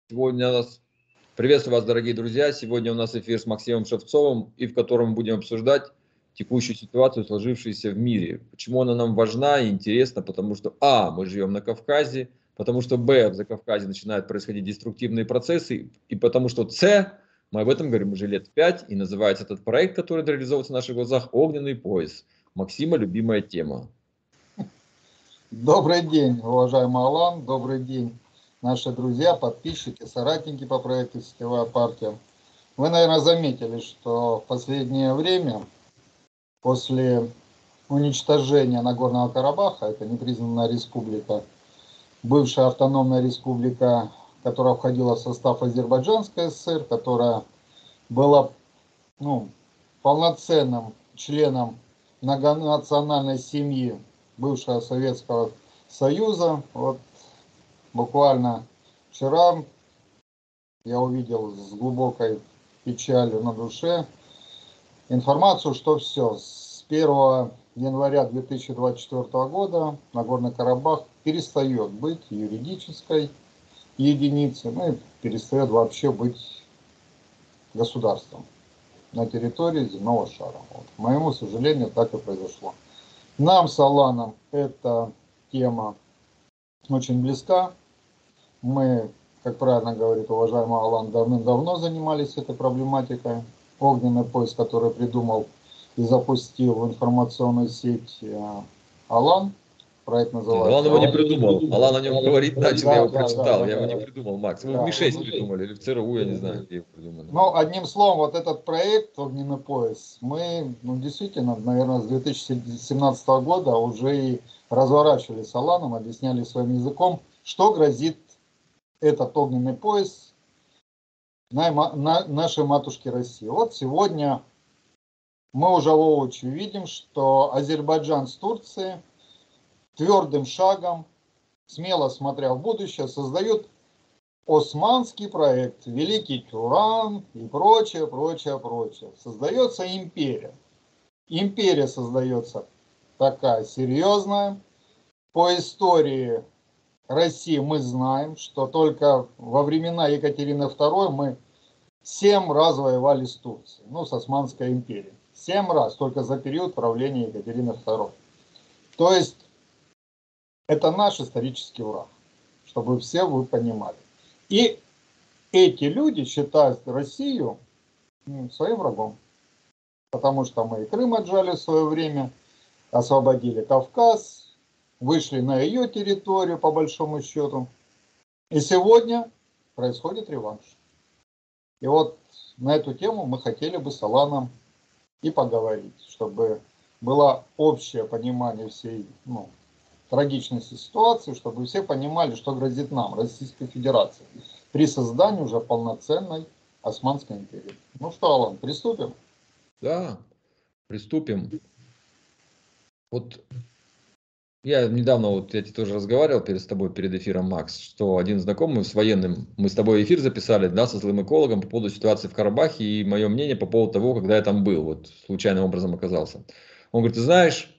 Сегодня у нас... Приветствую вас, дорогие друзья. Сегодня у нас эфир с Максимом Шевцовым, и в котором мы будем обсуждать текущую ситуацию, сложившуюся в мире. Почему она нам важна и интересна? Потому что, мы живем на Кавказе, потому что, в Закавказье начинают происходить деструктивные процессы, и потому что, мы об этом говорим уже лет 5, и называется этот проект, который реализовывается в наших глазах, «Огненный пояс». Максима любимая тема. Добрый день, уважаемый Алан, добрый день, наши друзья, подписчики, соратники по проекту «Сетевая партия». Вы, наверное, заметили, что в последнее время, после уничтожения Нагорного Карабаха, это непризнанная республика, бывшая автономная республика, которая входила в состав Азербайджанской ССР, которая была полноценным членом многонациональной семьи бывшего Советского Союза. Вот буквально вчера я увидел с глубокой печалью на душе информацию, что все, с 1 января 2024 года Нагорный Карабах перестает быть юридической единицей, и перестает вообще быть государством на территории земного шара. Вот. К моему сожалению, так и произошло. Нам с Аланом эта тема очень близка. Мы, как правильно говорит уважаемый Алан, давным-давно занимались этой проблематикой. Огненный пояс, который придумал и запустил в информационную сеть Алан. Проект называется. Алан его не придумал. Алан о нем говорит, начал, я его прочитал. Я его не придумал, Макс. Вы в МИ-6 придумали, или в ЦРУ, я не знаю, где его придумали. Ну, одним словом, вот этот проект «Огненный пояс» мы, действительно, наверное, с 2017 года уже и разворачивали с Аланом, объясняли своим языком, что грозит этот огненный пояс нашей матушке России. Вот сегодня мы уже воочию видим, что Азербайджан с Турцией твердым шагом, смело смотря в будущее, создают османский проект, Великий Туран и прочее, прочее, прочее. Создается империя. Империя создается такая серьезная. По истории России мы знаем, что только во времена Екатерины II мы 7 раз воевали с Турцией, с Османской империей. 7 раз, только за период правления Екатерины II. То есть это наш исторический враг, чтобы все вы понимали. И эти люди считают Россию своим врагом. Потому что мы и Крым отжали в свое время, освободили Кавказ, вышли на ее территорию по большому счету. И сегодня происходит реванш. И вот на эту тему мы хотели бы с Аланом и поговорить, чтобы было общее понимание всей трагичности ситуации, чтобы все понимали, что грозит нам, Российской Федерации, при создании уже полноценной Османской империи. Ну что, Алан, приступим? Да, приступим. Вот я недавно, я тебе тоже разговаривал с тобой перед эфиром, Макс, что один знакомый с военным, мы с тобой эфир записали, со злым экологом по поводу ситуации в Карабахе и мое мнение по поводу того, когда я там был, случайным образом оказался. Он говорит, ты знаешь,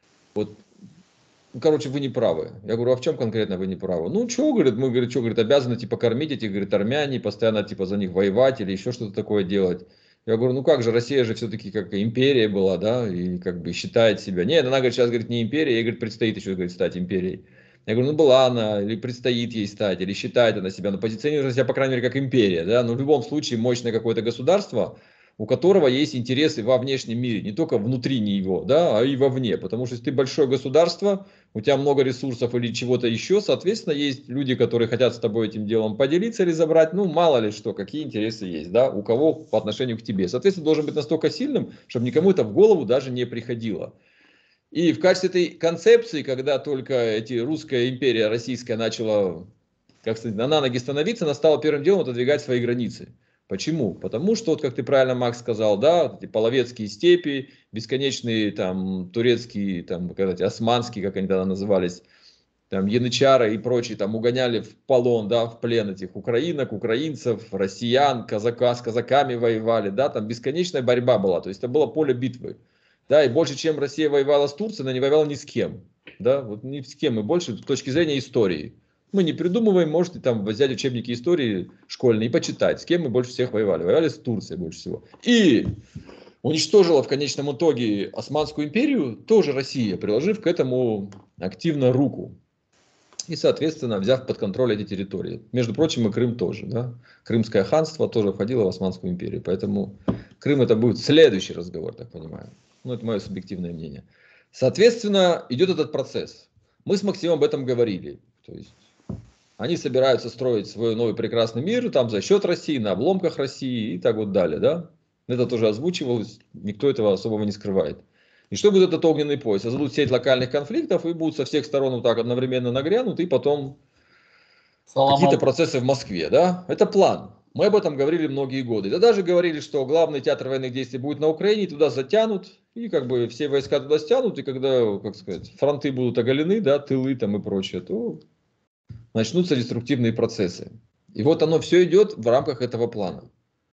вы не правы. Я говорю, а в чем конкретно вы не правы? Мы, обязаны, кормить этих, армяне, постоянно, за них воевать или еще что-то такое делать. Я говорю, как же, Россия же все-таки как империя была, да, и считает себя. Нет, она, сейчас, не империя, ей, предстоит еще, стать империей. Я говорю, была она, или предстоит ей стать, или считает она себя, но позиционирует себя, по крайней мере, как империя, да, но в любом случае мощное какое-то государство, у которого есть интересы во внешнем мире, не только внутри него, да, а и вовне, потому что если ты большое государство, у тебя много ресурсов или чего-то еще, соответственно, есть люди, которые хотят с тобой этим делом поделиться или забрать, мало ли что, какие интересы есть, да, у кого по отношению к тебе. Соответственно, должен быть настолько сильным, чтобы никому это в голову даже не приходило. И в качестве этой концепции, когда только русская империя российская начала, на ноги становиться, она стала первым делом отодвигать свои границы. Почему? Потому что, как ты правильно, Макс, сказал, да, эти половецкие степи, бесконечные турецкие, османские, как они тогда назывались, янычары и прочие, угоняли в полон, да, в плен этих украинок, украинцев, россиян, с казаками воевали, да, бесконечная борьба была, то есть это было поле битвы. Да, и больше, чем Россия воевала с Турцией, она не воевала ни с кем. Да, ни с кем, и больше с точки зрения истории. Мы не придумываем, можете там взять учебники истории школьные и почитать, с кем мы больше всех воевали. Воевали с Турцией больше всего. И уничтожила в конечном итоге Османскую империю тоже Россия, приложив к этому активно руку. И, соответственно, взяв под контроль эти территории. Между прочим, и Крым тоже. Да? Крымское ханство тоже входило в Османскую империю. Поэтому Крым это будет следующий разговор, так понимаю. Ну, это мое субъективное мнение. Соответственно, идет этот процесс. Мы с Максимом об этом говорили. То есть, они собираются строить свой новый прекрасный мир, там за счет России, на обломках России и так вот далее. Да? Это тоже озвучивалось, никто этого особого не скрывает. И что будет этот огненный пояс? Создадут сеть локальных конфликтов и будут со всех сторон вот так одновременно нагрянут, и потом какие-то процессы в Москве. Да? Это план. Мы об этом говорили многие годы. Да даже говорили, что главный театр военных действий будет на Украине, туда затянут, и как бы все войска туда стянут, и когда, как сказать, фронты будут оголены, да, тылы там и прочее, то начнутся деструктивные процессы. И вот оно все идет в рамках этого плана.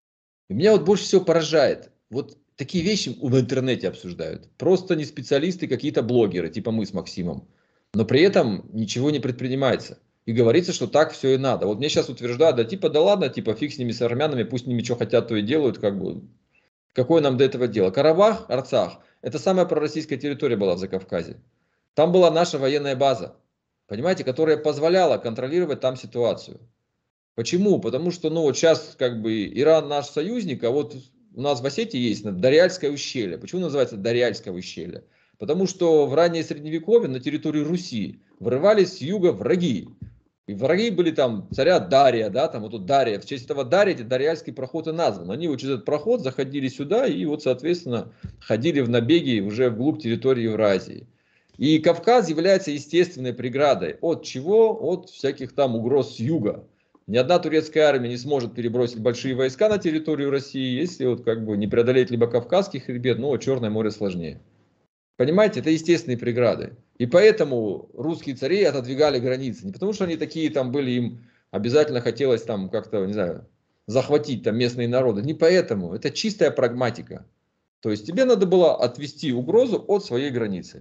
И меня вот больше всего поражает, вот такие вещи в интернете обсуждают. Просто не специалисты, какие-то блогеры, типа мы с Максимом. Но при этом ничего не предпринимается. И говорится, что так все и надо. Вот мне сейчас утверждают, да ладно, типа фиг с ними, с армянами, пусть с ними что хотят, то и делают, как бы. Какое нам до этого дело? Карабах, Арцах, это самая пророссийская территория была в Закавказье. Там была наша военная база, понимаете, которая позволяла контролировать там ситуацию. Почему? Потому что, ну, вот сейчас, как бы, Иран наш союзник, а вот у нас в Осетии есть Дарьяльское ущелье. Почему называется Дарьяльское ущелье? Потому что в раннее Средневековье на территории Руси врывались с юга враги. И враги были там царя Дария, да, там вот тут Дария. В честь этого Дария эти Дарьяльский проход и назван. Они вот через этот проход заходили сюда и вот, соответственно, ходили в набеги уже вглубь территории Евразии. И Кавказ является естественной преградой. От чего? От всяких там угроз с юга. Ни одна турецкая армия не сможет перебросить большие войска на территорию России, если вот как бы не преодолеть либо Кавказский хребет, но Черное море сложнее. Понимаете, это естественные преграды. И поэтому русские цари отодвигали границы. Не потому что они такие там были, им обязательно хотелось там как-то, не знаю, захватить там местные народы. Не поэтому. Это чистая прагматика. То есть тебе надо было отвести угрозу от своей границы.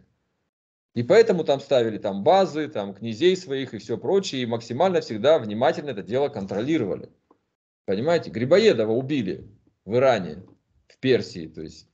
И поэтому там ставили там базы, там князей своих и все прочее, и максимально всегда внимательно это дело контролировали. Понимаете, Грибоедова убили в Иране, в Персии, то есть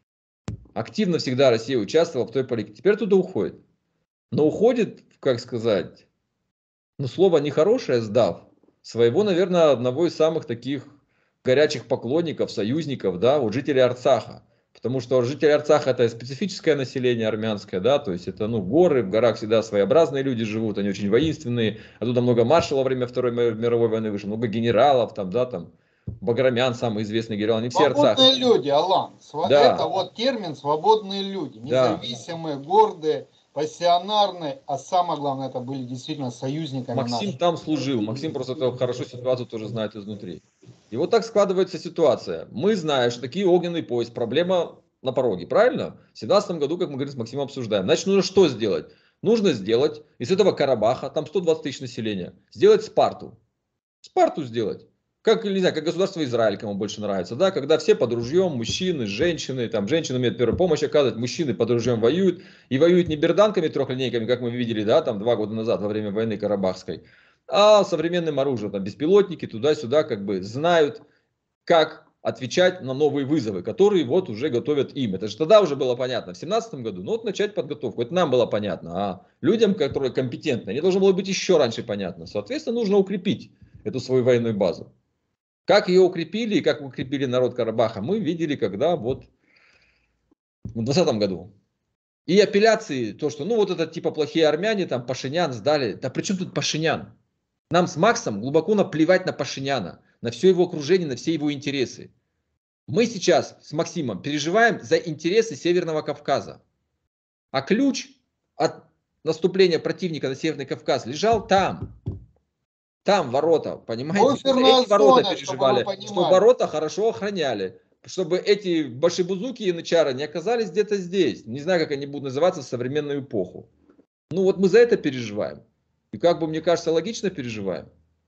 активно всегда Россия участвовала в той политике. Теперь туда уходит. Но уходит, как сказать, ну слово нехорошее, сдав своего, наверное, одного из самых таких горячих поклонников, союзников, да, вот жители Арцаха. Потому что жители Арцаха это специфическое население армянское, да, то есть это, ну, горы, в горах всегда своеобразные люди живут, они очень воинственные, оттуда много маршалов во время Второй мировой войны вышло, много генералов, там, да, там, Баграмян, самый известный генерал, они все Арцах. Свободные люди, Алан, Да. это вот термин свободные люди, Да. независимые, гордые, пассионарные, а самое главное, это были действительно союзниками Максим нашими. там служил, Максим просто хорошо ситуацию тоже знает изнутри. И вот так складывается ситуация. Мы знаем, что такие огненный пояс, проблема на пороге, правильно? В 2017 году, как мы говорим, с Максимом обсуждаем. Значит, нужно что сделать? Нужно сделать из этого Карабаха, там 120 тысяч населения, сделать Спарту. Спарту сделать. Как, не знаю, как государство Израиль, кому больше нравится, да, когда все под ружьем, мужчины, женщины, там, женщины умеют первую помощь оказывать, мужчины под ружьем воюют, и воюют не берданками, трехлинейками, как мы видели, да, там, 2 года назад, во время войны Карабахской, а современным оружием, там, беспилотники, туда-сюда, как бы, знают, как отвечать на новые вызовы, которые вот уже готовят им. Это же тогда уже было понятно, в 2017 году, ну вот начать подготовку, это нам было понятно, а людям, которые компетентны, они должно было быть еще раньше понятно, соответственно, нужно укрепить эту свою военную базу. Как ее укрепили и как укрепили народ Карабаха, мы видели, когда вот в 2020 году. И апелляции, то, что, ну, вот это типа плохие армяне, там, Пашинян сдали. Да при чем тут Пашинян? Нам с Максом глубоко наплевать на Пашиняна, на все его окружение, на все его интересы. Мы сейчас с Максимом переживаем за интересы Северного Кавказа. А ключ от наступления противника на Северный Кавказ лежал там. Там ворота, понимаете? Эти ворота переживали, что ворота хорошо охраняли. Чтобы эти башибузуки и янычары не оказались где-то здесь. Не знаю, как они будут называться в современную эпоху. Ну вот мы за это переживаем. И как бы, мне кажется, логично переживаем.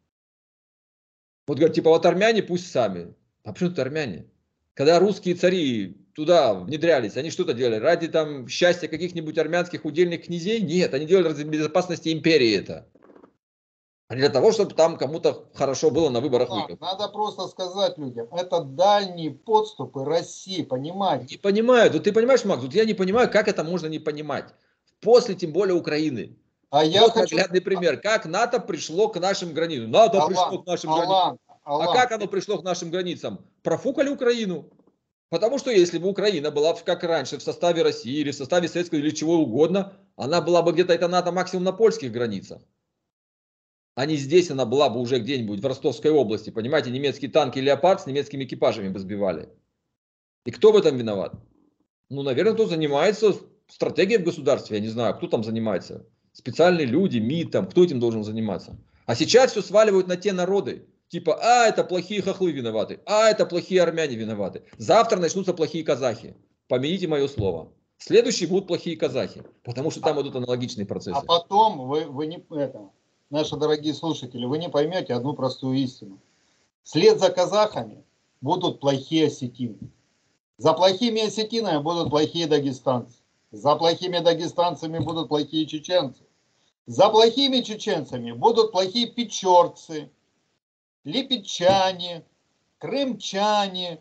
Вот говорят, типа, вот армяне пусть сами. А почему тут армяне? Когда русские цари туда внедрялись, они что-то делали? Ради там счастья каких-нибудь армянских удельных князей? Нет, они делали ради безопасности империи это. А не для того, чтобы там кому-то хорошо было на выборах выиграть. Надо просто сказать людям, это дальние подступы России, понимаете? Не понимаю. Вот ты понимаешь, Макс, вот я не понимаю, как это можно не понимать. После, тем более, Украины. А я Вот хочу... наглядный пример. Как НАТО пришло к нашим границам. НАТО пришло к нашим границам. А Алан, как оно пришло к нашим границам? Профукали Украину. Потому что если бы Украина была, как раньше, в составе России или в составе Советского или чего угодно, она была бы где-то, это НАТО, максимум на польских границах. А не здесь она была бы уже где-нибудь в Ростовской области. Понимаете, немецкие танки «Леопард» с немецкими экипажами бы сбивали. И кто в этом виноват? Ну, наверное, кто занимается стратегией в государстве, я не знаю, кто там занимается. Специальные люди, МИД, там, кто этим должен заниматься? А сейчас все сваливают на те народы. Типа, это плохие хохлы виноваты, это плохие армяне виноваты. Завтра начнутся плохие казахи. Помяните мое слово. Следующие будут плохие казахи, потому что там идут аналогичные а процессы. потом вы не... наши дорогие слушатели, вы не поймете одну простую истину. Вслед за казахами будут плохие осетины. За плохими осетинами будут плохие дагестанцы. За плохими дагестанцами будут плохие чеченцы. За плохими чеченцами будут плохие печорцы, липечане, крымчане,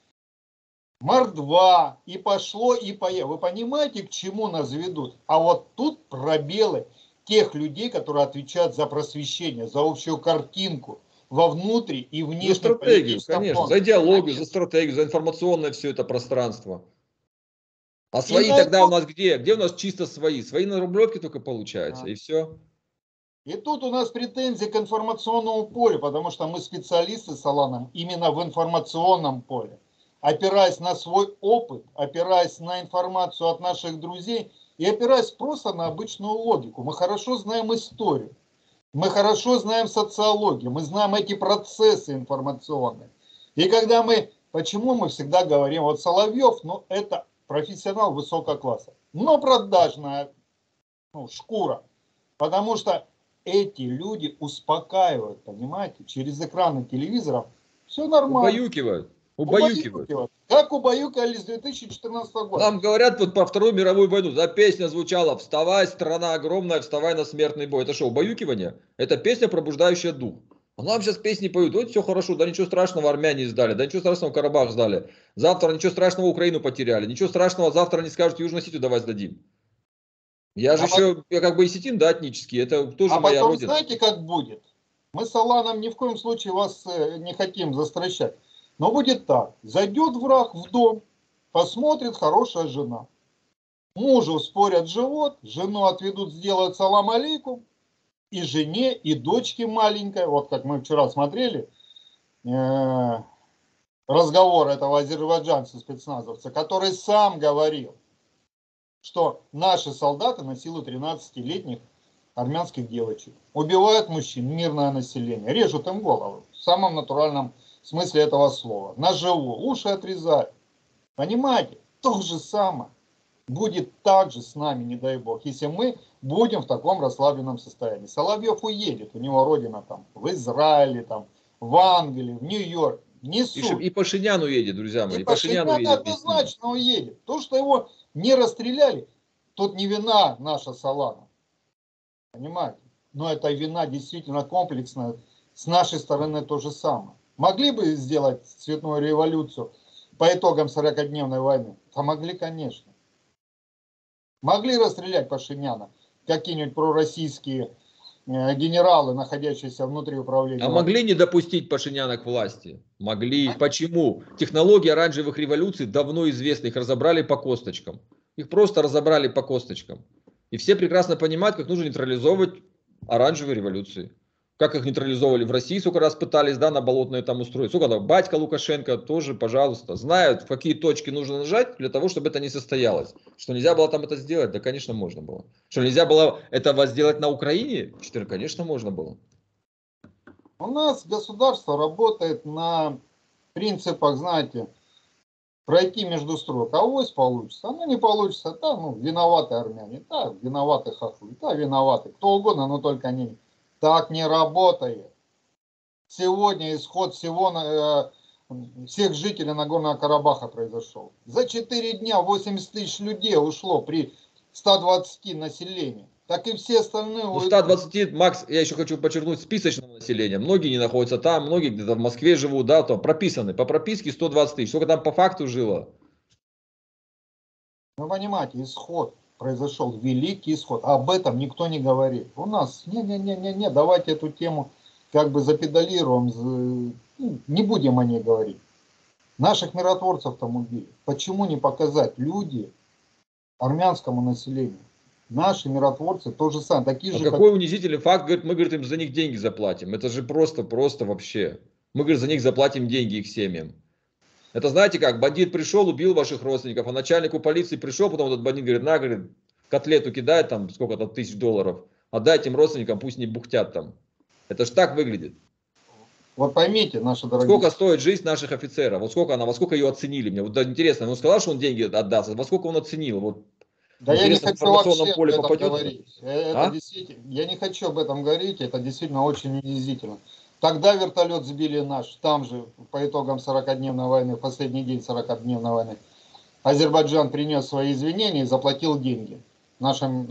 мордва. И пошло, и поехало. Вы понимаете, к чему нас ведут? А вот тут пробелы тех людей, которые отвечают за просвещение, за общую картинку во внутри и За внешнем стратегию, политическом конечно, фоне. за идеологию, за стратегию, за информационное все это пространство. А И свои на тогда у это... нас где? Где у нас чисто свои? Свои на Рублевке только получается, и все. И тут у нас претензии к информационному полю, потому что мы специалисты с Аланом именно в информационном поле. Опираясь на свой опыт, опираясь на информацию от наших друзей и опираясь просто на обычную логику. Мы хорошо знаем историю, мы хорошо знаем социологию, мы знаем эти процессы информационные. И когда почему мы всегда говорим, вот Соловьев, это профессионал высокого класса, но продажная шкура, потому что эти люди успокаивают, понимаете, через экраны телевизоров все нормально. Убаюкивают. Убаюкивают. Убаюкивают. Как убаюкали с 2014 года. Нам говорят вот про Вторую мировую войну, да, песня звучала «Вставай, страна огромная, вставай на смертный бой». Это что, убаюкивание? Это песня, пробуждающая дух. А нам сейчас песни поют, вот все хорошо, да ничего страшного, армяне сдали, да ничего страшного, Карабах сдали. Завтра ничего страшного, Украину потеряли. Ничего страшного, завтра они скажут, Южную Осетию давай сдадим. Я же еще, я как бы осетин, да, этнический, это тоже моя потом родина. знаете, как будет? Мы с Аланом ни в коем случае вас не хотим застращать. Но будет так. Зайдет враг в дом, посмотрит хорошая жена. Мужу спорят живот, жену отведут, сделают салам алейкум. И жене, и дочке маленькой, вот как мы вчера смотрели, разговор этого азербайджанца, спецназовца, который сам говорил, что наши солдаты насилуют 13-летних армянских девочек, убивают мужчин, мирное население, режут им головы, в самом натуральном смысле этого слова, наживу, уши отрезают. Понимаете? То же самое будет так же с нами, не дай бог, если мы будем в таком расслабленном состоянии. Соловьев уедет, у него родина там в Израиле, там, в Англии, в Нью-Йорк. Не суть. И Пашинян уедет, друзья мои. И И Пашинян Пашинян уедет вместе с ним. однозначно уедет. То, что его не расстреляли, тут не вина наша Солана. Понимаете? Но это вина действительно комплексная. С нашей стороны то же самое. Могли бы сделать цветную революцию по итогам 40-дневной войны? Да могли, конечно. Могли расстрелять Пашиняна какие-нибудь пророссийские генералы, находящиеся внутри управления. А могли не допустить Пашиняна к власти? Могли. Почему? Технологии оранжевых революций давно известны, их разобрали по косточкам. Их просто разобрали по косточкам. И все прекрасно понимают, как нужно нейтрализовывать оранжевые революции. Как их нейтрализовывали в России, сколько раз пытались, да, на болотное там устроить. Сколько там, батька Лукашенко тоже, пожалуйста, знают, в какие точки нужно нажать для того, чтобы это не состоялось. Что нельзя было там это сделать? Да, конечно, можно было. Что нельзя было этого сделать на Украине? Конечно, можно было. У нас государство работает на принципах, знаете, пройти между строк. Авось получится, оно не получится. Да, виноваты армяне, да, виноваты хохлы, да, виноваты. Кто угодно, но только они. Так не работает. Сегодня исход всех жителей Нагорного Карабаха произошел. За 4 дня 80 тысяч людей ушло при 120 населении. так и все остальные Ну, уйдут. 120, Макс, я еще хочу подчеркнуть, списочного населения. Многие не находятся там, многие где-то в Москве живут, да, там прописаны. По прописке 120 тысяч. Сколько там по факту жило? Вы понимаете, исход произошел, великий исход. Об этом никто не говорит. У нас, не, давайте эту тему как бы запедалируем, не будем о ней говорить. Наших миротворцев там убили. Почему не показать люди армянскому населению? Наши миротворцы то же самое, такие А же, какой как... унизительный факт, говорит, мы, говорит, им за них деньги заплатим. Это же просто вообще. Мы, говорит, за них заплатим деньги их семьям. Это знаете как, бандит пришел, убил ваших родственников, а начальнику полиции пришел, потом этот бандит говорит, на, говорит, котлету кидает там сколько-то $1000, отдайте им родственникам, пусть не бухтят там. Это ж так выглядит. Вот поймите, наши дорогие... Сколько стоит жизнь наших офицеров? Вот сколько она, во сколько ее оценили? Мне вот интересно, он сказал, что он деньги отдаст, во сколько он оценил? Вот Да я не интересно, в хочу информационном вообще об поле этом попадет? говорить. Это А? действительно, я не хочу об этом говорить, это действительно очень унизительно. Тогда вертолет сбили наш, там же, по итогам 40-дневной войны, в последний день 40-дневной войны, Азербайджан принес свои извинения и заплатил деньги нашим,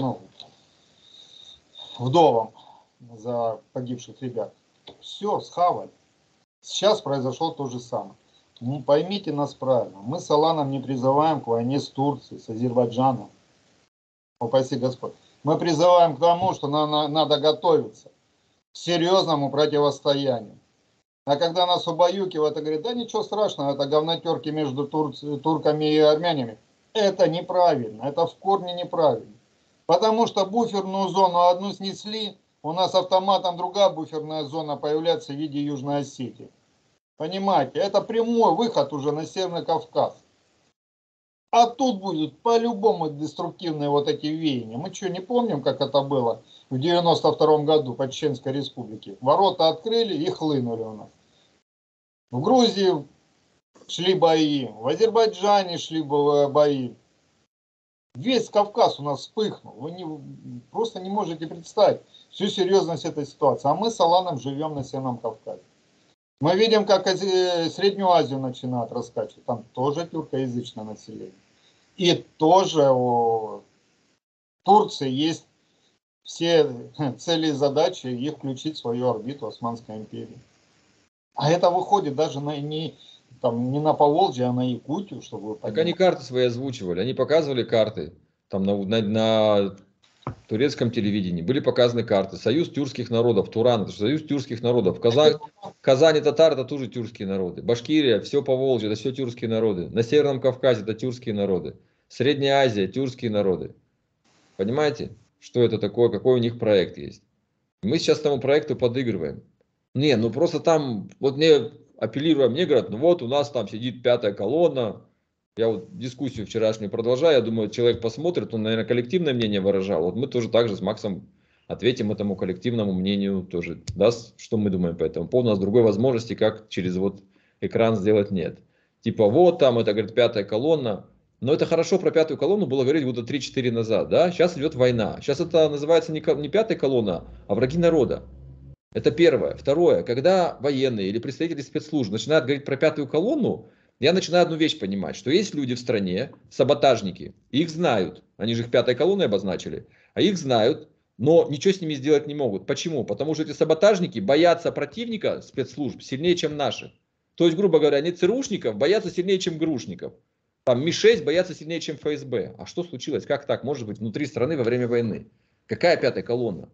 вдовам за погибших ребят. Все, схавали. Сейчас произошло то же самое. Поймите нас правильно, мы с Аланом не призываем к войне с Турцией, с Азербайджаном. Упаси Господь. Мы призываем к тому, что надо готовиться к серьезному противостоянию. А когда нас убаюкивают и говорят, да ничего страшного, это говнотерки между турками и армянами, это неправильно, это в корне неправильно. Потому что буферную зону одну снесли, у нас автоматом другая буферная зона появляется в виде Южной Осетии. Понимаете, это прямой выход уже на Северный Кавказ. А тут будут по-любому деструктивные вот эти веяния. Мы что, не помним, как это было в 92-м году по Чеченской Республике? Ворота открыли и хлынули у нас. В Грузии шли бои, в Азербайджане шли бои. Весь Кавказ у нас вспыхнул. Вы просто не можете представить всю серьезность этой ситуации. А мы с Аланом живем на Северном Кавказе. Мы видим, как Среднюю Азию начинают раскачивать. Там тоже тюркоязычное население. И тоже у Турции есть все цели и задачи их включить в свою орбиту Османской империи. А это выходит даже не на Поволжье, а на Якутию, чтобы вы понимали. Так они карты свои озвучивали, они показывали карты. Там на турецком телевидении были показаны карты. Союз тюркских народов, Туран, это союз тюркских народов. Казань и татар, это тоже тюркские народы. Башкирия, все Поволжье, это все тюркские народы. На Северном Кавказе это тюркские народы. Средняя Азия, тюркские народы. Понимаете, что это такое, какой у них проект есть? Мы сейчас тому проекту подыгрываем. Не, ну просто там, вот мне апеллируя, мне говорят, ну вот у нас там сидит пятая колонна. Я вот дискуссию вчерашнюю продолжаю, я думаю, человек посмотрит, он, наверное, коллективное мнение выражал. Вот мы тоже так же с Максом ответим этому коллективному мнению тоже, даст, что мы думаем по этому поводу. У нас другой возможности, как через вот экран сделать, нет. Типа вот там, это, говорит, пятая колонна. Но это хорошо про пятую колонну было говорить года 3-4 назад, да? Сейчас идет война. Сейчас это называется не пятая колонна, а враги народа. Это первое. Второе, когда военные или представители спецслужб начинают говорить про пятую колонну, я начинаю одну вещь понимать, что есть люди в стране, саботажники, их знают, они же их пятой колонной обозначили, а их знают, но ничего с ними сделать не могут. Почему? Потому что эти саботажники боятся противника спецслужб сильнее, чем наших. То есть, грубо говоря, они ЦРУшников боятся сильнее, чем ГРУшников. Там Ми-6 боятся сильнее, чем ФСБ. А что случилось? Как так может быть внутри страны во время войны? Какая пятая колонна?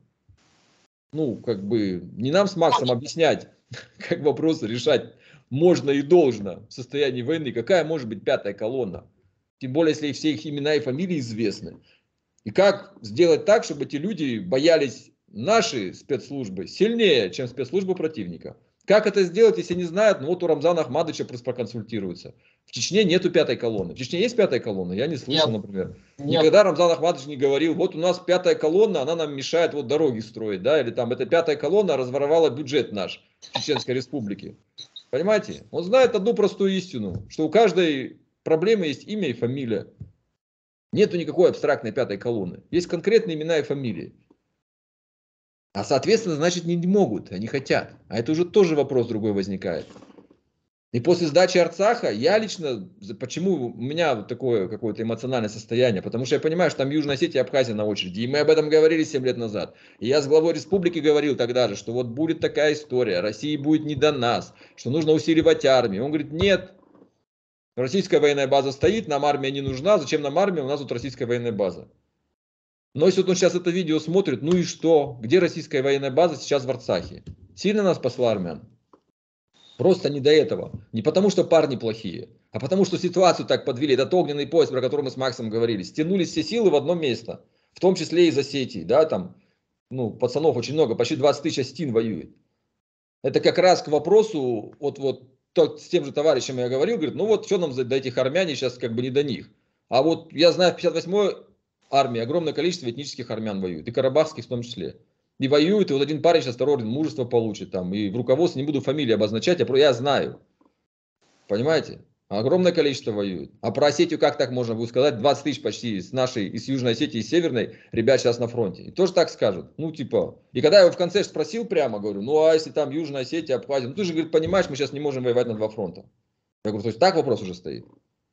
Ну, как бы, не нам с Максом объяснять, как вопросы решать можно и должно в состоянии войны. Какая может быть пятая колонна? Тем более, если все их имена и фамилии известны. И как сделать так, чтобы эти люди боялись наши спецслужбы сильнее, чем спецслужбы противника? Как это сделать, если не знают? Ну вот у Рамзана Ахмадовича просто проконсультируются. В Чечне нету пятой колонны. В Чечне есть пятая колонна? Я не слышал, например. Никогда Рамзан Ахмадович не говорил, вот у нас пятая колонна, она нам мешает вот дороги строить, да, или там эта пятая колонна разворовала бюджет наш в Чеченской Республике. Понимаете? Он знает одну простую истину, что у каждой проблемы есть имя и фамилия. Нету никакой абстрактной пятой колонны. Есть конкретные имена и фамилии. А соответственно, значит, не могут, они хотят. А это уже тоже вопрос другой возникает. И после сдачи Арцаха я лично, почему у меня вот такое какое-то эмоциональное состояние, потому что я понимаю, что там Южная Осетия и Абхазия на очереди, и мы об этом говорили 7 лет назад. И я с главой республики говорил тогда же, что вот будет такая история, России будет не до нас, что нужно усиливать армию. Он говорит, нет, российская военная база стоит, нам армия не нужна, зачем нам армия, у нас тут российская военная база. Но если вот он сейчас это видео смотрит, ну и что? Где российская военная база сейчас в Арцахе? Сильно нас посла армян? Просто не до этого. Не потому, что парни плохие, а потому, что ситуацию так подвели. Этот огненный поезд, про который мы с Максом говорили. Стянулись все силы в одно место. В том числе и из Осетии. Да, там, ну, пацанов очень много. Почти 20 тысяч осетин воюет. Это как раз к вопросу, вот с тем же товарищем я говорил, говорит, ну вот что нам до этих армяне, сейчас как бы не до них. А вот я знаю, в 58-й армии огромное количество этнических армян воюет. И карабахских в том числе. И воюют, и вот один парень сейчас второй орден мужества получит там. И в руководстве не буду фамилии обозначать, я знаю. Понимаете? Огромное количество воюют. А про Осетию как так можно будет сказать? 20 тысяч почти из нашей, из Южной Осетии, из Северной, ребят сейчас на фронте. И тоже так скажут. Ну, типа. И когда я его в конце спросил прямо, говорю, ну, а если там Южная Осетия, Абхазия? Ну, ты же, говорит, понимаешь, мы сейчас не можем воевать на два фронта. Я говорю, то есть так вопрос уже стоит?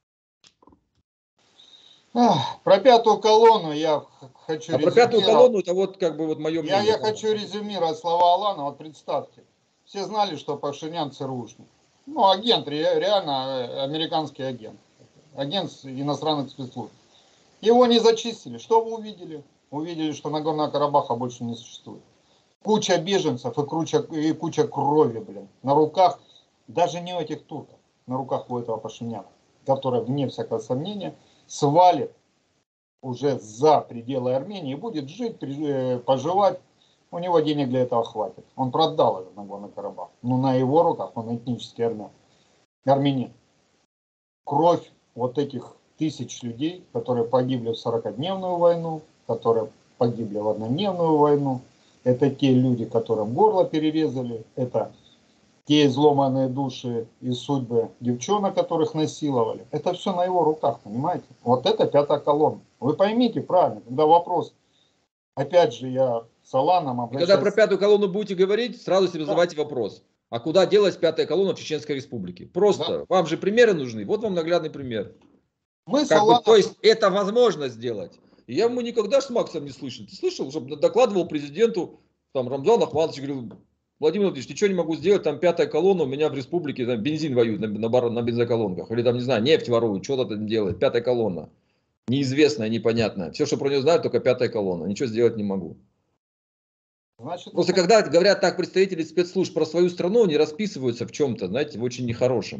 Про пятую колонну я хочу А про пятую колонну, это вот как бы вот мое мнение. Я хочу резюмировать слова Алана. Вот представьте, все знали, что Пашинян ЦРУшник. Ну, агент, реально американский агент. Агент иностранных спецслужб. Его не зачистили. Что вы увидели? Увидели, что Нагорного Карабаха больше не существует. Куча беженцев и куча крови, блин. На руках, даже не у этих турков, на руках у этого Пашиняна, который, вне всякого сомнения, свалит уже за пределы Армении и будет жить, поживать. У него денег для этого хватит. Он продал этот Нагорный Карабах. Но на его руках он этнический армянин. Кровь вот этих тысяч людей, которые погибли в 40-дневную войну, которые погибли в однодневную войну. Это те люди, которым горло перерезали. Это те изломанные души и судьбы девчонок, которых насиловали. Это все на его руках, понимаете? Вот это пятая колонна. Вы поймите правильно, когда вопрос, опять же, я с Аланом обращаюсь. Когда про пятую колонну будете говорить, сразу себе задавайте вопрос. А куда делась пятая колонна в Чеченской Республике? Просто, вам же примеры нужны. Вот вам наглядный пример. Мы с Как Аланом... бы, то есть это возможно сделать. И я ему никогда с Максом не слышал. Ты слышал, чтобы докладывал президенту, там, Рамзан Ахматович, говорил, Владимир Владимирович, ничего не могу сделать, там пятая колонна, у меня в республике там, бензин воюет на бензоколонках. Или там, не знаю, нефть воруют, что-то там делает. Пятая колонна. Неизвестная, непонятная. Все, что про нее знают, только пятая колонна. Ничего сделать не могу. Значит, Просто когда говорят так представители спецслужб про свою страну, они расписываются в чем-то, знаете, в очень нехорошем.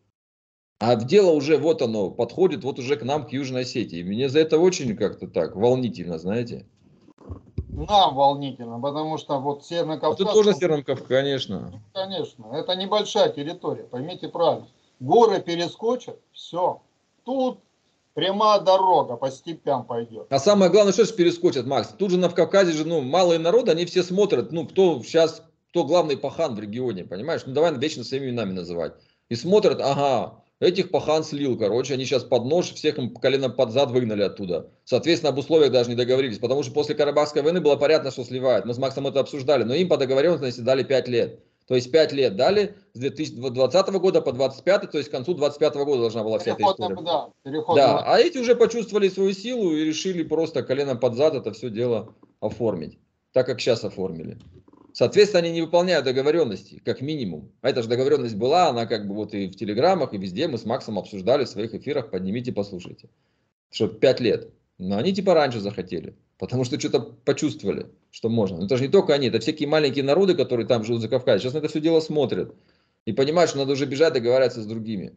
А в дело уже вот оно подходит вот уже к нам, к Южной Осетии. И мне за это очень как-то так волнительно, знаете. нам волнительно, потому что вот Северный Кавказ... Это тоже Северный Кавказ, конечно. Конечно, это небольшая территория, поймите правильно. Горы перескочат, все. Тут прямая дорога по степям пойдет. А самое главное, что же перескочат, Макс? Тут же на Кавказе же, ну, малые народы, они все смотрят, ну, кто сейчас, кто главный пахан в регионе, понимаешь? Ну, давай вечно своими именами называть. И смотрят, ага, этих пахан слил, короче, они сейчас под нож, всех им колено под зад выгнали оттуда. Соответственно, об условиях даже не договорились, потому что после Карабахской войны было понятно, что сливают. Мы с Максом это обсуждали, но им по договоренности дали 5 лет. То есть 5 лет дали с 2020 года по 2025, то есть к концу 2025 года должна была вся эта история. Да, а эти уже почувствовали свою силу и решили просто коленом под зад это все дело оформить, так как сейчас оформили. Соответственно, они не выполняют договоренности, как минимум. А эта же договоренность была, она как бы вот и в телеграммах, и везде мы с Максом обсуждали в своих эфирах, поднимите, послушайте. Что 5 лет. Но они типа раньше захотели, потому что что-то почувствовали, что можно. Но это же не только они, это всякие маленькие народы, которые там живут за Кавказе. Сейчас на это все дело смотрят и понимают, что надо уже бежать, договариваться с другими.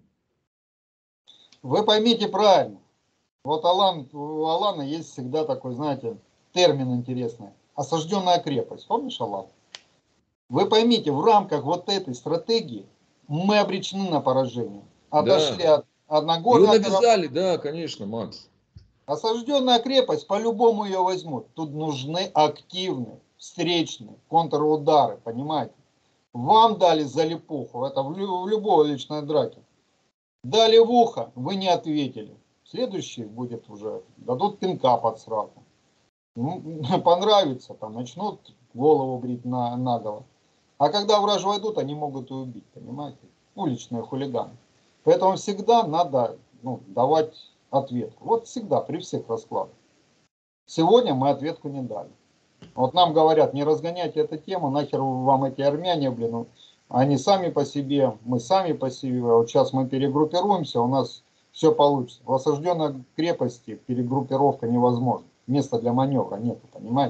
Вы поймите правильно. Вот у Алана есть всегда такой, знаете, термин интересный. Осажденная крепость. Помнишь, Алан? Вы поймите, в рамках вот этой стратегии мы обречены на поражение. Отошли от Нагорного Карабаха. Его навязали, да, конечно, Макс. Осажденная крепость, по-любому ее возьмут. Тут нужны активные, встречные контрудары, понимаете? Вам дали залипуху, это в любой личной драке. Дали в ухо, вы не ответили. Следующий будет уже, дадут пинка под сраку. Понравится, там начнут голову брить наголо. А когда враж войдут, они могут и убить, понимаете? уличные хулиганы. Поэтому всегда надо давать ответ. Вот всегда, при всех раскладах. Сегодня мы ответку не дали. Вот нам говорят, не разгоняйте эту тему, нахер вам эти армяне, блин, они сами по себе, мы сами по себе. Вот сейчас мы перегруппируемся, у нас все получится. В осажденной крепости перегруппировка невозможна. Места для маневра нет, понимаете?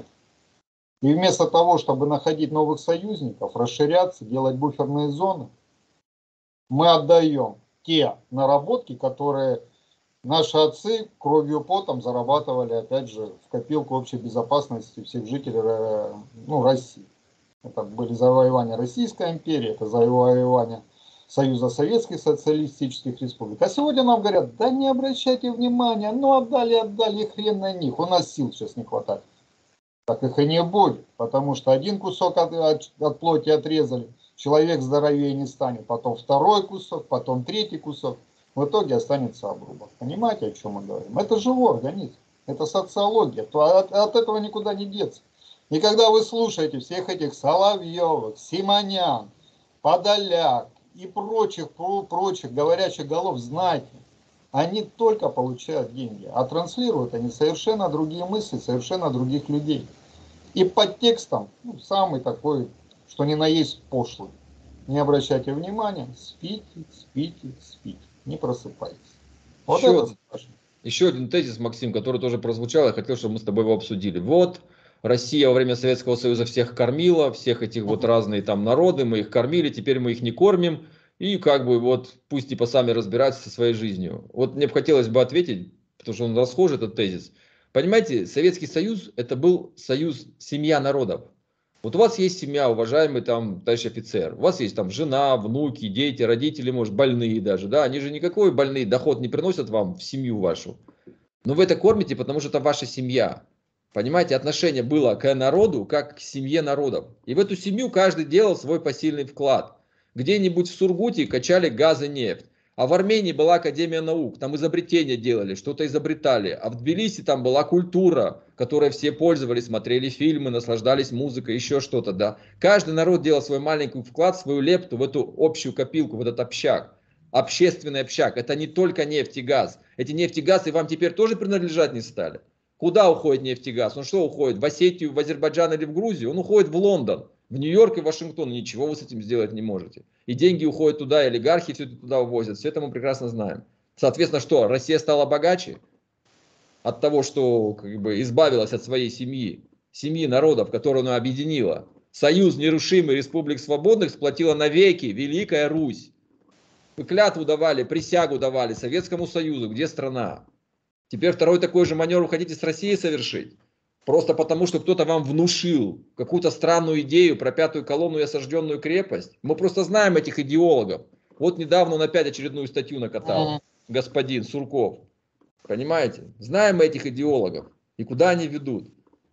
И вместо того, чтобы находить новых союзников, расширяться, делать буферные зоны, мы отдаем те наработки, которые наши отцы кровью и потом зарабатывали, опять же, в копилку общей безопасности всех жителей России. Это были завоевания Российской империи, это завоевания Союза Советских Социалистических Республик. А сегодня нам говорят, да не обращайте внимания, отдали, и хрен на них, у нас сил сейчас не хватает. Так их и не будет, потому что один кусок от плоти отрезали, человек здоровее не станет, потом второй кусок, потом третий кусок. В итоге останется обрубок. Понимаете, о чем мы говорим? Это живой организм, это социология, от этого никуда не деться. И когда вы слушаете всех этих Соловьевых, Симонян, Подоляк и прочих говорящих голов, знайте, они только получают деньги, а транслируют они совершенно другие мысли, совершенно других людей. И под текстом самый такой, что ни на есть пошлый. Не обращайте внимания, спите, спите, спите, не просыпайтесь. Вот это страшно. Еще один тезис, Максим, который тоже прозвучал, я хотел, чтобы мы с тобой его обсудили. Вот Россия во время Советского Союза всех кормила, всех этих вот разные там народы, мы их кормили, теперь мы их не кормим, и как бы вот пусть типа сами разбираются со своей жизнью. Вот мне бы хотелось бы ответить, потому что он расхожий, этот тезис. Понимаете, Советский Союз это был союз семья народов. Вот у вас есть семья, уважаемый там товарищ офицер, у вас есть там жена, внуки, дети, родители, может, больные даже, да, они же никакой больные доход не приносят вам в семью вашу. Но вы это кормите, потому что это ваша семья. Понимаете, отношение было к народу, как к семье народов. И в эту семью каждый делал свой посильный вклад. Где-нибудь в Сургуте качали газ и нефть. А в Армении была Академия наук, там изобретения делали, что-то изобретали. А в Тбилиси там была культура, которой все пользовались, смотрели фильмы, наслаждались музыкой, еще что-то, да. Каждый народ делал свой маленький вклад, свою лепту в эту общую копилку, в этот общак. Общественный общак, это не только нефть и газ. Эти нефть и газ и вам теперь тоже принадлежать не стали. Куда уходит нефть и газ? Он что уходит? В Осетию, в Азербайджан или в Грузию? Он уходит в Лондон, в Нью-Йорк и Вашингтон. Ничего вы с этим сделать не можете. И деньги уходят туда, и олигархи все это туда увозят. Все это мы прекрасно знаем. Соответственно, что? Россия стала богаче от того, что как бы избавилась от своей семьи. Семьи народов, которую она объединила. Союз нерушимый республик свободных сплотила навеки Великая Русь. Вы клятву давали, присягу давали Советскому Союзу. Где страна? Теперь второй такой же маневр вы хотите с Россией совершить? Просто потому, что кто-то вам внушил какую-то странную идею про пятую колонну и осажденную крепость. Мы просто знаем этих идеологов. Вот недавно он опять очередную статью накатал. Господин Сурков. Понимаете? Знаем мы этих идеологов. И куда они ведут?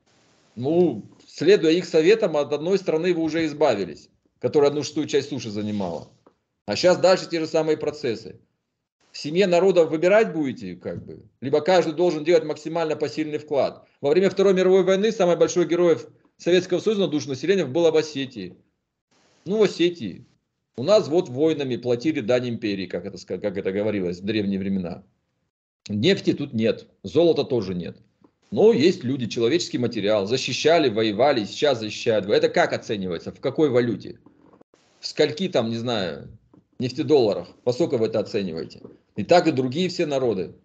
Ну, следуя их советам, от одной страны вы уже избавились, которая одну шестую часть суши занимала. А сейчас дальше те же самые процессы. В семье народов выбирать будете, как бы, либо каждый должен делать максимально посильный вклад. Во время Второй мировой войны самый большой героев Советского Союза на душу населения было в Осетии. Ну, в Осетии. У нас вот воинами платили дань империи, как это говорилось в древние времена. Нефти тут нет, золота тоже нет. Но есть люди, человеческий материал, защищали, воевали, сейчас защищают. Это как оценивается, в какой валюте? В скольки там, не знаю, нефтедолларах, поскольку вы это оцениваете. И так и другие все народы.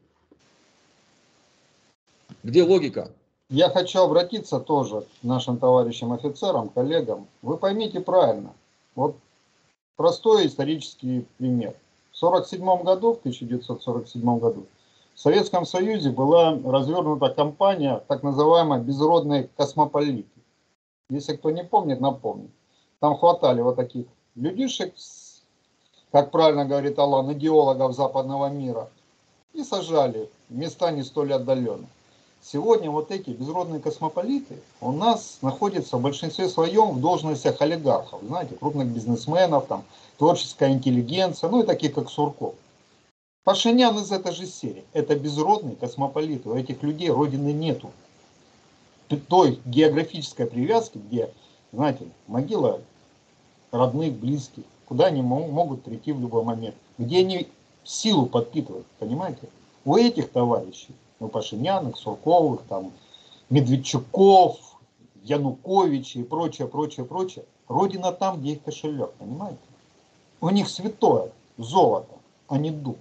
Где логика? Я хочу обратиться тоже к нашим товарищам офицерам, коллегам. Вы поймите правильно. Вот простой исторический пример. В 1947 году в Советском Союзе была развернута кампания, так называемая «Безродные космополиты». Если кто не помнит, напомню. Там хватали вот таких людишек, как правильно говорит Алан, идеологов западного мира, и сажали в места не столь отдаленные. Сегодня вот эти безродные космополиты у нас находятся в большинстве своем в должностях олигархов, знаете, крупных бизнесменов, там, творческая интеллигенция, ну и таких как Сурков. Пашинян из этой же серии. Это безродные космополиты. У этих людей родины нету. Той географической привязки, где, знаете, могила родных, близких, куда они могут прийти в любой момент, где они силу подпитывают, понимаете? У этих товарищей, у Пашиняных, Сурковых, там, Медведчуков, Януковича и прочее, прочее, прочее, родина там, где их кошелек, понимаете? У них святое золото, а не дух.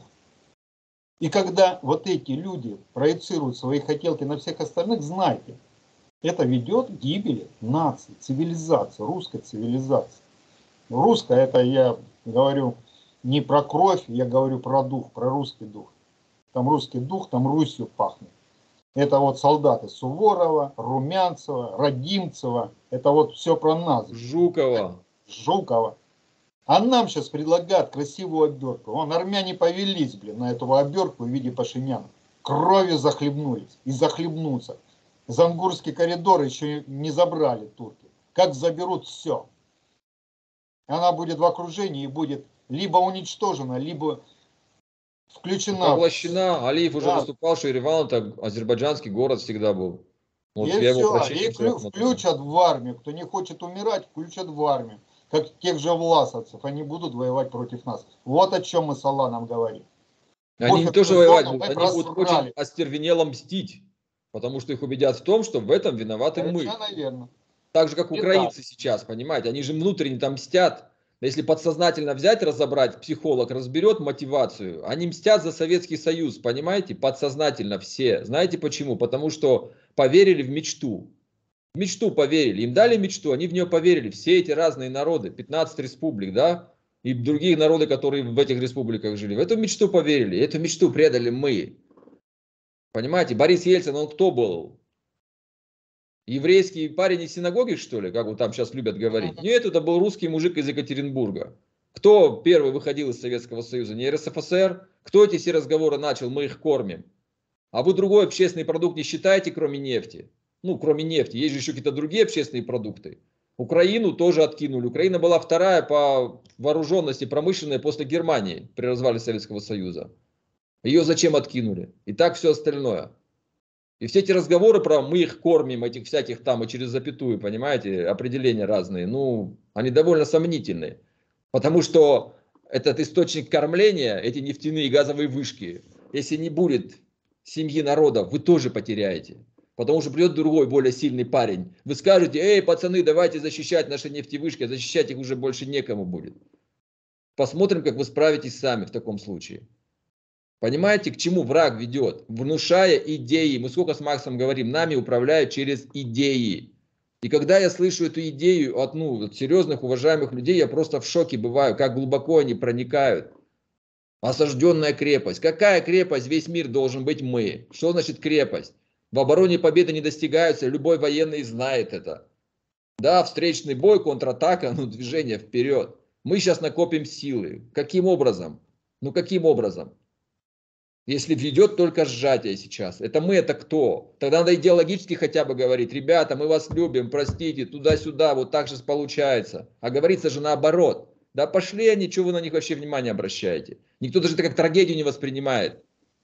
И когда вот эти люди проецируют свои хотелки на всех остальных, знайте, это ведет к гибели нации, цивилизации, русской цивилизации. Русская, это я говорю не про кровь, я говорю про дух, про русский дух. Там русский дух, там Русью пахнет. Это вот солдаты Суворова, Румянцева, Родимцева. Это вот все про нас. Жукова. Жукова. А нам сейчас предлагают красивую обертку. Вон, армяне повелись, блин, на эту обертку в виде Пашиняна. Кровью захлебнулись и захлебнутся. Зангурский коридор еще не забрали турки. Как заберут, все. Она будет в окружении и будет либо уничтожена, либо включена. Поглощена. Алиев уже выступал, что Ереван это азербайджанский город всегда был. Вот и я его все, и включат в армию. Кто не хочет умирать, включат в армию. Как тех же власовцев, они будут воевать против нас. Вот о чем мы с Аланом говорим. Они тоже воевать будут, они будут очень остервенело мстить. Потому что их убедят в том, что в этом виноваты мы. Наверное. Так же, как украинцы сейчас, понимаете, они же внутренне там мстят. Если подсознательно взять, разобрать, психолог разберет мотивацию, они мстят за Советский Союз, понимаете, подсознательно все. Знаете почему? Потому что поверили в мечту. В мечту поверили, им дали мечту, они в нее поверили. Все эти разные народы, 15 республик, да, и другие народы, которые в этих республиках жили, в эту мечту поверили, эту мечту предали мы. Понимаете, Борис Ельцин, он кто был? Еврейский парень из синагоги, что ли, как вот там сейчас любят говорить? Нет, это был русский мужик из Екатеринбурга. Кто первый выходил из Советского Союза? Не РСФСР? Кто эти все разговоры начал? Мы их кормим. А вы другой общественный продукт не считаете, кроме нефти? Ну, кроме нефти. Есть же еще какие-то другие общественные продукты. Украину тоже откинули. Украина была вторая по вооруженности промышленной после Германии при развале Советского Союза. Ее зачем откинули? И так все остальное. И все эти разговоры про мы их кормим, этих всяких там и через запятую, понимаете, определения разные, ну, они довольно сомнительные. Потому что этот источник кормления, эти нефтяные и газовые вышки, если не будет семьи народа, вы тоже потеряете. Потому что придет другой, более сильный парень. Вы скажете, эй, пацаны, давайте защищать наши нефтевышки, а защищать их уже больше некому будет. Посмотрим, как вы справитесь сами в таком случае. Понимаете, к чему враг ведет? Внушая идеи. Мы сколько с Максом говорим, нами управляют через идеи. И когда я слышу эту идею от серьезных, уважаемых людей, я просто в шоке бываю, как глубоко они проникают. Осажденная крепость. Какая крепость? Весь мир должен быть мы. Что значит крепость? В обороне победы не достигаются, любой военный знает это. Да, встречный бой, контратака, движение вперед. Мы сейчас накопим силы. Каким образом? Каким образом? Если ведет только сжатие сейчас. Это мы, это кто? Тогда надо идеологически хотя бы говорить. Ребята, мы вас любим, простите, туда-сюда, вот так же получается. А говорится же наоборот. Да пошли они, что вы на них вообще внимание обращаете? Никто даже это как трагедию не воспринимает.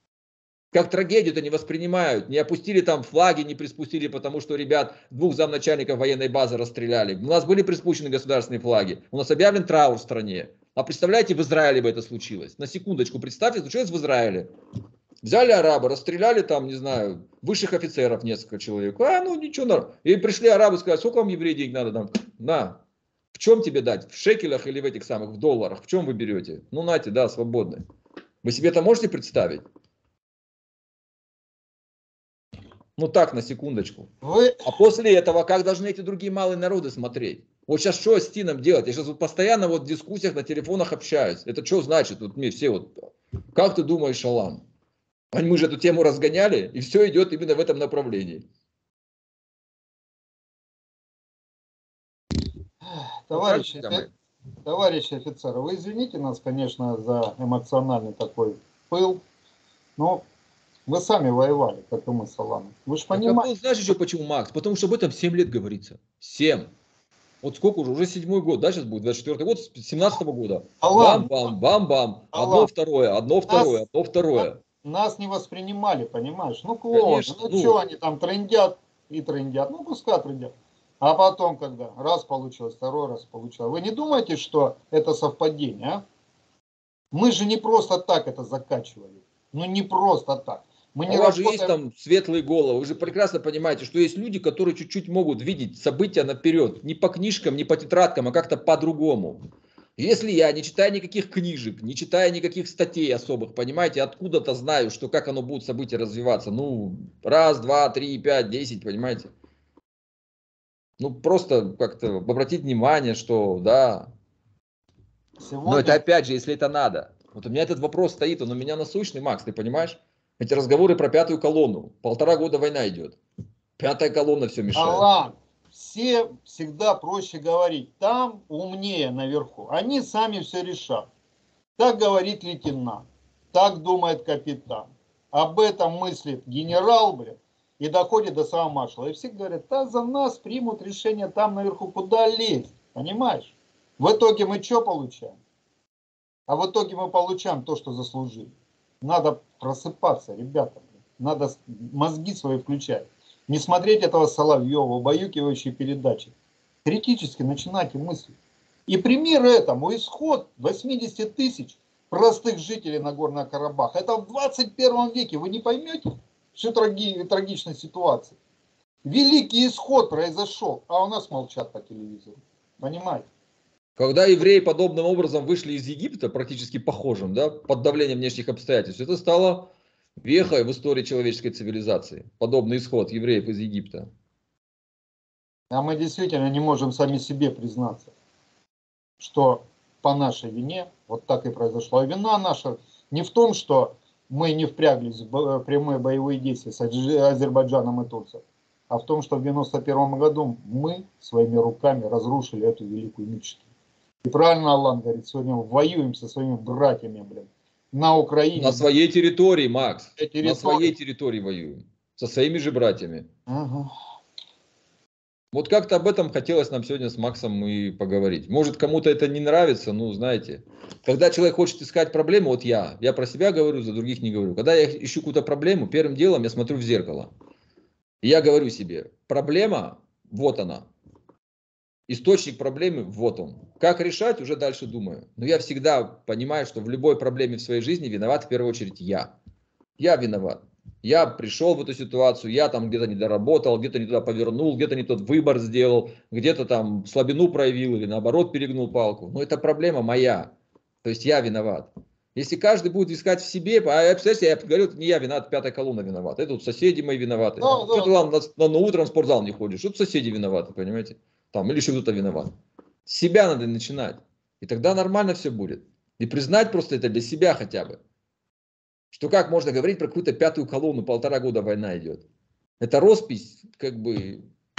Как трагедию-то не воспринимают. Не опустили там флаги, не приспустили, потому что ребят, 2 замначальников военной базы расстреляли. У нас были приспущены государственные флаги. У нас объявлен траур в стране. А представляете, в Израиле бы это случилось? На секундочку, представьте, случилось в Израиле. Взяли арабы, расстреляли там, не знаю, высших офицеров несколько человек. Ничего. И пришли арабы и сказали, сколько вам евреев денег надо там? На. В чем тебе дать? В шекелях или в этих самых, в долларах? В чем вы берете? Нате, да, свободны. Вы себе это можете представить? Так, на секундочку. А после этого, как должны эти другие малые народы смотреть? Вот сейчас что с Тином делать? Я сейчас постоянно в дискуссиях на телефонах общаюсь. Это что значит? Мне все как ты думаешь, Алан? Мы же эту тему разгоняли, и все идет именно в этом направлении. Товарищи офицеры, вы извините нас, конечно, за эмоциональный такой пыл, но вы сами воевали, как и мы с Аланом. Вы же понимаете. Знаешь еще почему, Макс? Потому что об этом 7 лет говорится. 7. Вот сколько уже? Уже 7-й год, да, сейчас будет 24-й год, с 17-го года. Бам-бам. Одно второе. Нас не воспринимали, понимаешь? Клоуны, что они там трындят и трындят. Пускай трындят. А потом, когда раз получилось, второй раз получилось. Вы не думаете, что это совпадение, а? Мы же не просто так это закачивали. Ну не просто так. Мы А не у вас же есть работаем. там светлые головы, вы же прекрасно понимаете, что есть люди, которые чуть-чуть могут видеть события наперед, не по книжкам, не по тетрадкам, а как-то по-другому. Если я, не читая никаких книжек, не читая никаких статей особых, понимаете, откуда-то знаю, что как оно будет события развиваться, ну, раз, два, три, пять, 10, понимаете. Ну, просто как-то обратить внимание, что, да, но это Сегодня опять же, если это надо. Вот у меня этот вопрос стоит, он у меня насущный, Макс, ты понимаешь? Эти разговоры про пятую колонну. 1,5 года война идет. Пятая колонна все мешает. Алан, все всегда проще говорить, там умнее наверху. Они сами все решат. Так говорит лейтенант, так думает капитан. Об этом мыслит генерал, блин, и доходит до самого маршала. И все говорят, да за нас примут решение там наверху, куда лезть, понимаешь? В итоге мы что получаем? А в итоге мы получаем то, что заслужили. Надо просыпаться, ребята. Надо мозги свои включать. Не смотреть этого Соловьева, убаюкивающие передачи. Критически начинайте мыслить. И пример этому исход 80 тысяч простых жителей Нагорного Карабаха. Это в 21 веке. Вы не поймете всю трагичность ситуации. Великий исход произошел, а у нас молчат по телевизору. Понимаете? Когда евреи подобным образом вышли из Египта, практически похожим, да, под давлением внешних обстоятельств, это стало вехой в истории человеческой цивилизации. Подобный исход евреев из Египта. А мы действительно не можем сами себе признаться, что по нашей вине вот так и произошло. А вина наша не в том, что мы не впряглись в прямые боевые действия с Азербайджаном и Турцией, а в том, что в 1991 году мы своими руками разрушили эту великую мечту. И правильно Аллан говорит, сегодня воюем со своими братьями, блин, на Украине. На своей территории, Макс. Территории. На своей территории воюем. Со своими же братьями. Ага. Вот как-то об этом хотелось нам сегодня с Максом и поговорить. Может, кому-то это не нравится, ну, знаете. Когда человек хочет искать проблему, вот я про себя говорю, за других не говорю. Когда я ищу какую-то проблему, первым делом я смотрю в зеркало. И я говорю себе, проблема, вот она. Источник проблемы, вот он. Как решать, уже дальше думаю. Но я всегда понимаю, что в любой проблеме в своей жизни виноват в первую очередь я. Я виноват. Я пришел в эту ситуацию, я там где-то не доработал, где-то не туда повернул, где-то не тот выбор сделал, где-то там слабину проявил или наоборот перегнул палку. Но это проблема моя. То есть я виноват. Если каждый будет искать в себе, представляете, я говорю, это не я виноват, пятая колонна виновата. Это вот соседи мои виноваты. Да, Что да. ты ладно, на утром в спортзал не ходишь, что соседи виноваты, понимаете? Там, или еще кто-то виноват. С себя надо начинать. И тогда нормально все будет. И признать просто это для себя хотя бы. Что как можно говорить про какую-то пятую колонну, 1,5 года война идет. Это роспись как бы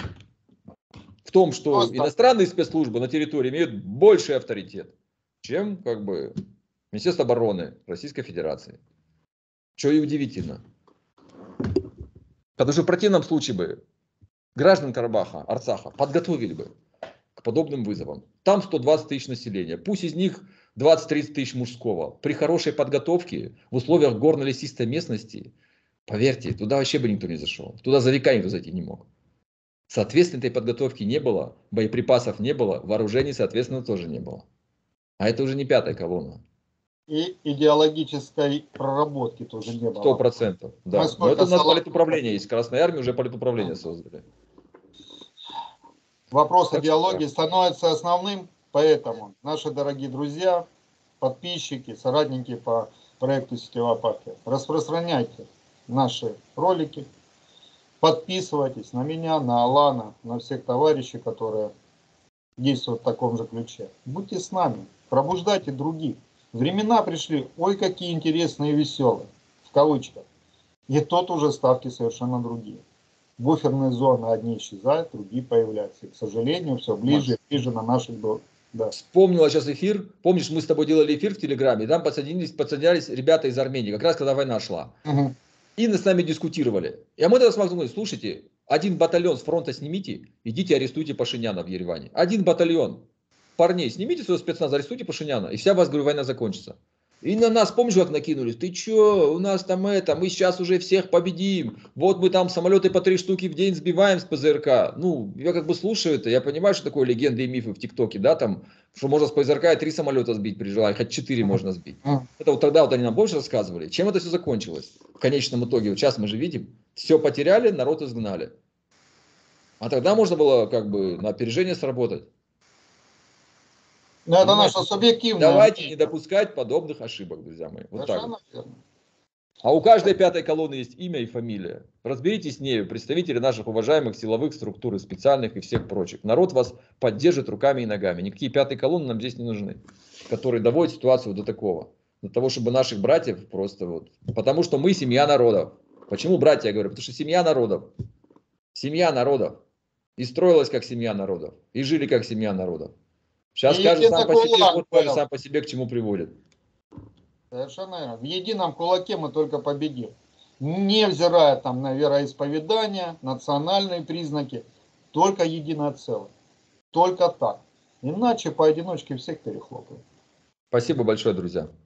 в том, что Просто иностранные спецслужбы на территории имеют больший авторитет, чем как бы Министерство обороны Российской Федерации. Что и удивительно. Потому что в противном случае бы граждан Карабаха, Арцаха подготовили бы к подобным вызовам. Там 120 тысяч населения. Пусть из них 20-30 тысяч мужского. При хорошей подготовке в условиях горно-лесистой местности, поверьте, туда вообще бы никто не зашел. Туда за века никто зайти не мог. Соответственно, этой подготовки не было, боеприпасов не было, вооружений, соответственно, тоже не было. А это уже не пятая колонна. и идеологической проработки тоже не было. 100%. Да. Мы Но сколько это у нас салатов- политуправление есть. Красной армии уже политуправление создали. Вопрос Так что идеологии становится основным, поэтому, наши дорогие друзья, подписчики, соратники по проекту «Сетевая партия», распространяйте наши ролики, подписывайтесь на меня, на Алана, на всех товарищей, которые действуют в таком же ключе. Будьте с нами, пробуждайте других. Времена пришли, ой, какие интересные и веселые, в кавычках. И тут уже ставки совершенно другие. Буферные зоны одни исчезают, другие появляются. И, к сожалению, все ближе и ближе на наших дорогах. Да. Вспомнила сейчас эфир. Помнишь, мы с тобой делали эфир в Телеграме, и там подсоединялись ребята из Армении, как раз когда война шла. Угу. И с нами дискутировали. И мы тогда с Максом говорили, слушайте, один батальон с фронта снимите, идите арестуйте Пашиняна в Ереване. Один батальон парней снимите своего спецназа, арестуйте Пашиняна, и вся, вас, говорю, война закончится. И на нас, помнишь, как накинулись? Ты чё, у нас там это, мы сейчас уже всех победим. Вот мы там самолеты по 3 штуки в день сбиваем с ПЗРК. Ну, я как бы слушаю это, я понимаю, что такое легенды и мифы в ТикТоке, да, там, что можно с ПЗРК и 3 самолета сбить при желании, хоть 4 можно сбить. Это вот тогда вот они нам больше рассказывали. Чем это все закончилось? В конечном итоге, вот сейчас мы же видим, все потеряли, народ изгнали. А тогда можно было как бы на опережение сработать. Но это наша субъективная. Давайте не допускать подобных ошибок, друзья мои. Вот так вот. Верно. А у каждой пятой колонны есть имя и фамилия. Разберитесь с нею, представители наших уважаемых силовых структур и специальных и всех прочих. Народ вас поддержит руками и ногами. Никакие пятые колонны нам здесь не нужны, которые доводят ситуацию до такого. До того, чтобы наших братьев просто вот... Потому что мы семья народов. Почему братья, я говорю? Потому что семья народов. Семья народов. И строилась как семья народов. И жили как семья народов. Сейчас каждый сам по себе, вот каждый сам по себе к чему приводит. Совершенно верно. В едином кулаке мы только победим. Невзирая там на вероисповедание, национальные признаки, только единое целое. Только так. Иначе поодиночке всех перехлопаем. Спасибо большое, друзья.